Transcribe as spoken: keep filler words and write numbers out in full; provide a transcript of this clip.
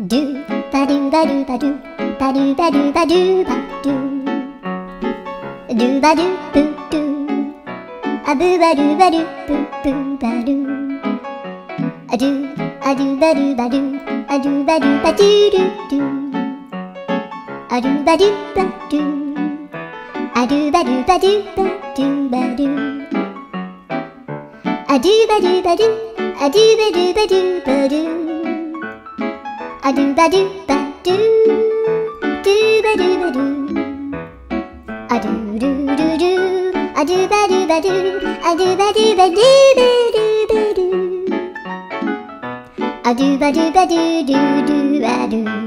ドゥバドゥバドゥバドゥバドゥバドゥバドゥバドゥドゥバドゥブドゥアブバドゥバドゥブブバドゥアドゥアドゥバドゥバドゥアドゥバドゥバドゥドゥドゥアドゥバドゥバドゥアドゥバドゥバドゥバドゥバドゥアドゥバドゥバドゥアドゥバドゥバドゥバドゥアドゥバドゥバドゥドゥバドゥバドゥアドゥドゥドゥドゥアドゥバドゥバドゥアドゥバドゥバドゥバドゥバドゥアドゥバドゥバドゥドゥドゥアドゥ